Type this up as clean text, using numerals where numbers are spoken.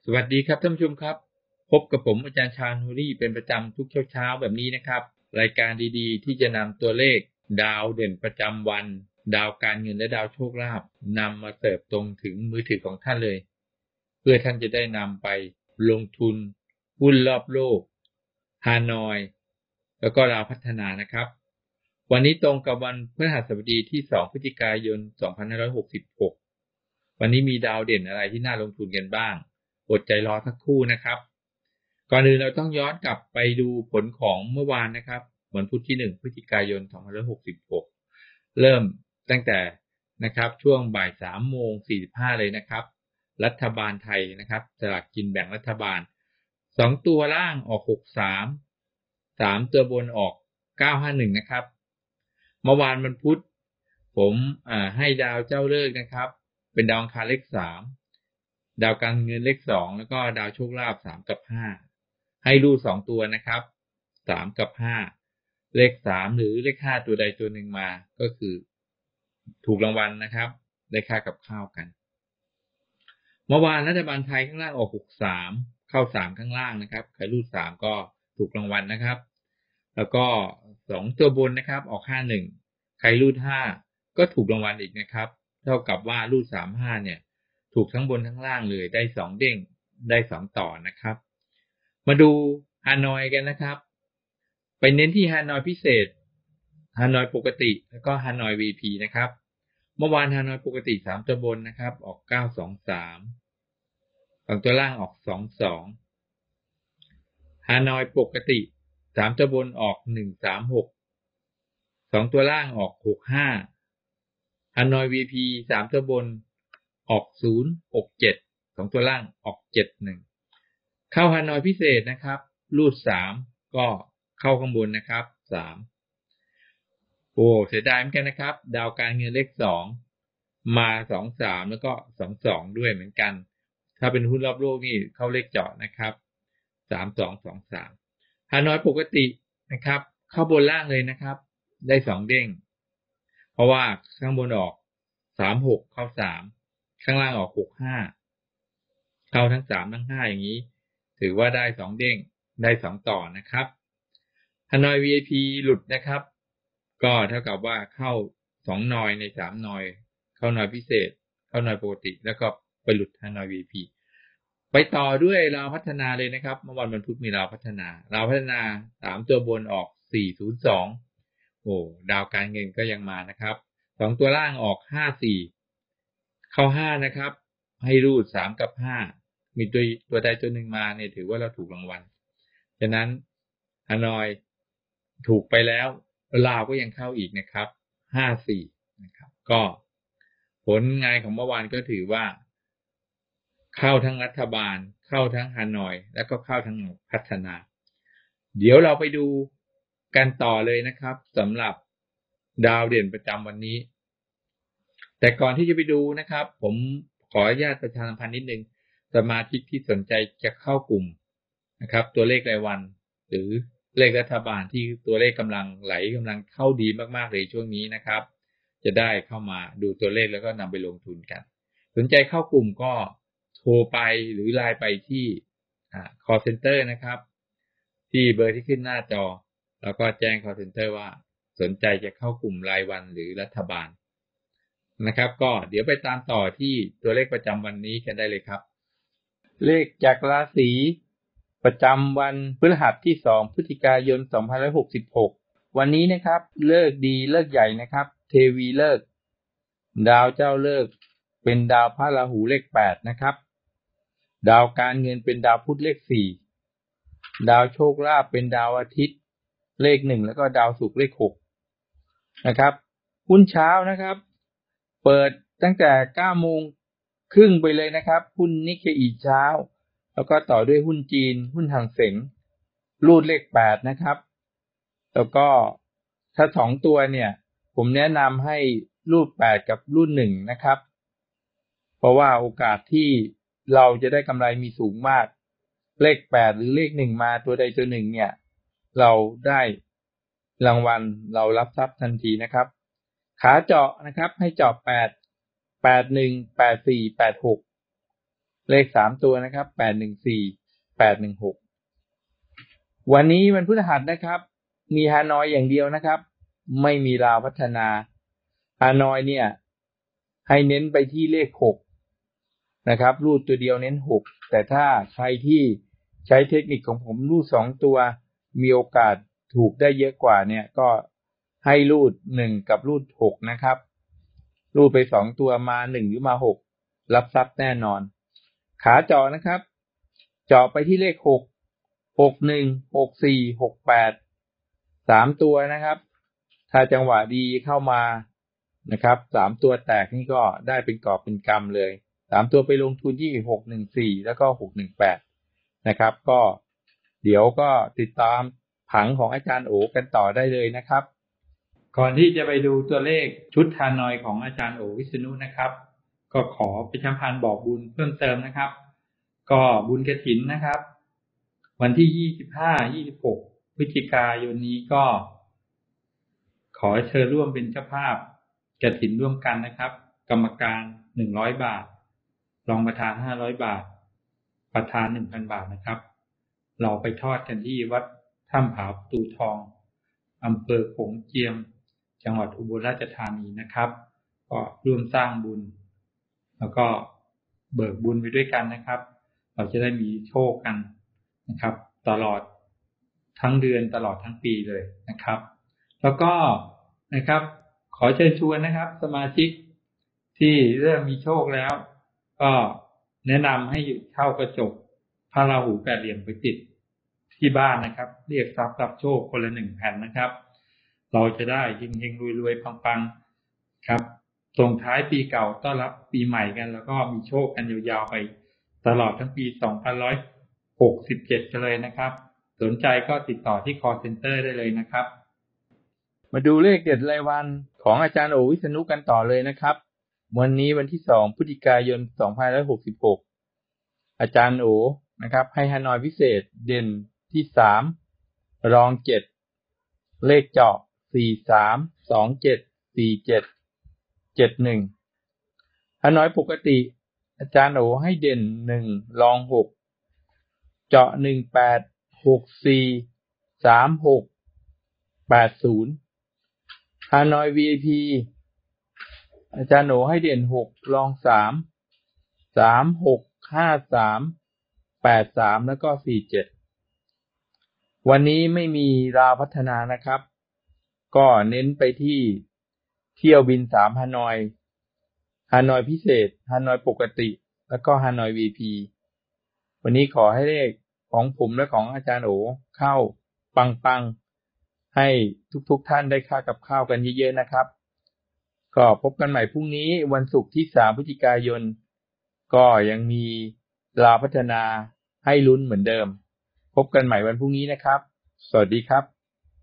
สวัสดีครับท่านผู้ชมครับพบกับผมอาจารย์ชาญฮูรี่เป็นประจำทุกเช้าแบบนี้นะครับรายการดีๆที่จะนำตัวเลขดาวเด่นประจำวันดาวการเงินและดาวโชคลาภนำมาเสิร์ฟตรงถึงมือถือของท่านเลยเพื่อท่านจะได้นำไปลงทุนหุ้นรอบโลกฮานอยแล้วก็ดาวพัฒนานะครับวันนี้ตรงกับวันพฤหัสบดีที่2พฤศจิกายน2566วันนี้มีดาวเด่นอะไรที่น่าลงทุนกันบ้างอดใจรอสักครู่นะครับก่อนอื่นเราต้องย้อนกลับไปดูผลของเมื่อวานนะครับวันพุธที่1พฤศจิกายน2566เริ่มตั้งแต่นะครับช่วงบ่าย 3:45 เลยนะครับรัฐบาลไทยนะครับสลากกินแบ่งรัฐบาล2ตัวล่างออก63 3ตัวบนออก951นะครับเมื่อวานวันพุธผมให้ดาวเจ้าฤกษ์นะครับเป็นดาวอังคารเลข3ดาวการเงินเลข2แล้วก็ดาวโชคลาภ3กับ5ให้รูด2ตัวนะครับ3กับ5เลข3หรือเลข5ตัวใดตัวหนึ่งมาก็คือถูกรางวัลนะครับได้ค่ากับข้าวกันเมื่อวานรัฐบาลไทยข้างล่างออก63เข้า3ข้างล่างนะครับใครรูด3ก็ถูกรางวัลนะครับแล้วก็2ตัวบนนะครับออก51ใครรูด5ก็ถูกรางวัลอีกนะครับเท่ากับว่ารูด35เนี่ยถูกทั้งบนทั้งล่างเลยได้2เด้งได้2ต่อนะครับมาดูฮานอยกันนะครับไปเน้นที่ฮานอยพิเศษฮานอยปกติแล้วก็ฮานอย VP นะครับเมื่อวานฮานอยปกติ3ตัวบนนะครับออก923ฝั่งตัวล่างออก22ฮานอยปกติ3ตัวบนออก136 2ตัวล่างออก65ฮานอย VP 3ตัวบนออก067 2ตัวล่างออก71เข้าฮานอยพิเศษนะครับรูด3ก็เข้าข้างบนนะครับ3โอ้เสียดายเหมือนกันนะครับดาวการเงินเลข2มา23แล้วก็22ด้วยเหมือนกันถ้าเป็นหุ้นรอบโลกนี่เข้าเลขเจาะนะครับ3223ฮานอยปกตินะครับเข้าบนล่างเลยนะครับได้2เด้งเพราะว่าข้างบนออก36เข้า3ข้างล่างออก65เข้าทั้ง3ทั้ง5อย่างนี้ถือว่าได้2เด้งได้2ต่อนะครับฮานอย VIP หลุดนะครับก็เท่ากับว่าเข้า2นอยใน3นอยเข้านอยพิเศษเข้านอยปกติแล้วก็ไปหลุดฮานอย VIP ไปต่อด้วยราวพัฒนาเลยนะครับเมื่อวันพุธมีราวพัฒนา3ตัวบนออก402โอ้ดาวการเงินก็ยังมานะครับ2ตัวล่างออก54เข้า5นะครับให้รูด3กับ5มีตัวใดตัวหนึ่งมาเนี่ยถือว่าเราถูกรางวัลฉะนั้นฮานอยถูกไปแล้วลาวก็ยังเข้าอีกนะครับ54นะครับก็ผลงานของเมื่อวานก็ถือว่าเข้าทั้งรัฐบาลเข้าทั้งฮานอยแล้วก็เข้าทั้งพัฒนาเดี๋ยวเราไปดูกันต่อเลยนะครับสำหรับดาวเด่นประจำวันนี้แต่ก่อนที่จะไปดูนะครับผมขออนุญาตประชาสัมพันธ์นิดนึงสมาชิกที่สนใจจะเข้ากลุ่มนะครับตัวเลขรายวันหรือเลขรัฐบาลที่ตัวเลขกำลังไหลกำลังเข้าดีมากๆเลยช่วงนี้นะครับจะได้เข้ามาดูตัวเลขแล้วก็นำไปลงทุนกันสนใจเข้ากลุ่มก็โทรไปหรือไลน์ไปที่call center นะครับที่เบอร์ที่ขึ้นหน้าจอแล้วก็แจ้ง call center ว่าสนใจจะเข้ากลุ่มรายวันหรือรัฐบาลนะครับก็เดี๋ยวไปตามต่อที่ตัวเลขประจำวันนี้กันได้เลยครับเลขจากราศีประจำวันพฤหัสที่2พฤศจิกายน2566วันนี้นะครับฤกษ์ดีฤกษ์ใหญ่นะครับเทวีฤกษ์ดาวเจ้าฤกษ์เป็นดาวพระราหูเลข8นะครับดาวการเงินเป็นดาวพุธเลข4ดาวโชคลาภเป็นดาวอาทิตย์เลข1แล้วก็ดาวศุกร์เลข6นะครับหุ้นเช้านะครับเปิดตั้งแต่ 9:30 ไปเลยนะครับหุ้นนิกเกอิเช้าแล้วก็ต่อด้วยหุ้นจีนหุ้นห่างเส็งรูดเลข8นะครับแล้วก็ถ้า2ตัวเนี่ยผมแนะนำให้รูด8กับรูด1นะครับเพราะว่าโอกาสที่เราจะได้กำไรมีสูงมากเลข8หรือเลข1มาตัวใดตัวหนึ่งเนี่ยเราได้รางวัลเรารับทรัพย์ทันทีนะครับขาเจาะนะครับให้เจาะ8 81 84 86 เลข3ตัวนะครับ814 816วันนี้วันพฤหัสนะครับมีฮานอยอย่างเดียวนะครับไม่มีลาวพัฒนาฮานอยเนี่ยให้เน้นไปที่เลข6นะครับรูดตัวเดียวเน้น6แต่ถ้าใครที่ใช้เทคนิคของผมรูด2ตัวมีโอกาสถูกได้เยอะกว่าเนี่ยก็ให้รูด1กับรูด6นะครับรูดไป2ตัวมา1หรือมา6รับทรัพย์แน่นอนขาเจาะนะครับเจาะไปที่เลข6 61 64 68 3ตัวนะครับถ้าจังหวะดีเข้ามานะครับ3ตัวแตกนี่ก็ได้เป็นกอบเป็นกำเลย3ตัวไปลงทุนที่614แล้วก็618นะครับก็เดี๋ยวก็ติดตามผังของอาจารย์โอกันต่อได้เลยนะครับก่อนที่จะไปดูตัวเลขชุดฮานอยของอาจารย์โอวิษณุนะครับก็ขอประชาสัมพันธ์บอกบุญเพิ่มเติมนะครับก็บุญกฐินนะครับวันที่25-26พฤศจิกายนนี้ก็ขอเชิญร่วมเป็นเจ้าภาพกฐินร่วมกันนะครับกรรมการ100บาทรองประธาน500บาทประธาน 1,000 บาทนะครับเราไปทอดกันที่วัดถ้ำผาประตูทองอำเภอโขงเจียมจังหวัดอุบลราชธานีนะครับก็ร่วมสร้างบุญแล้วก็เบิกบุญไปด้วยกันนะครับเราจะได้มีโชคกันนะครับตลอดทั้งเดือนตลอดทั้งปีเลยนะครับแล้วก็นะครับขอเชิญชวนนะครับสมาชิกที่เริ่มมีโชคแล้วก็แนะนำให้เช่ากระจกพระราหูแปดเหลี่ยมไปติดที่บ้านนะครับเรียกทรัพย์รับโชคคนละ1แผ่นนะครับเราจะได้เฮงๆรวยๆปังๆครับส่งท้ายปีเก่าต้อนรับปีใหม่กันแล้วก็มีโชคกันยาวๆไปตลอดทั้งปี2567กันเลยนะครับสนใจก็ติดต่อที่ call center ได้เลยนะครับมาดูเลขเด็ดรายวันของอาจารย์โอวิษณุกันต่อเลยนะครับวันนี้วันที่2พฤศจิกายน2566อาจารย์โอนะครับให้ฮานอยพิเศษเด่นที่3รอง7เลขเจาะ43 27 47 71ฮานอยปกติอาจารย์โอให้เด่น1รอง6เจาะ18 64 36 80ฮานอย VIP อาจารย์โอให้เด่น6รอง3 36 53 83แล้วก็47วันนี้ไม่มีลาวพัฒนานะครับก็เน้นไปที่เที่ยวบิน3ฮานอยพิเศษฮานอยปกติแล้วก็ฮานอย VIP วันนี้ขอให้เลขของผมและของอาจารย์โอเข้าปังๆให้ทุกท่านได้ค่ากับข้าวกันเยอะๆนะครับก็พบกันใหม่พรุ่งนี้วันศุกร์ที่3พฤศจิกายนก็ยังมีลาวพัฒนาให้ลุ้นเหมือนเดิมพบกันใหม่วันพรุ่งนี้นะครับสวัสดีครับ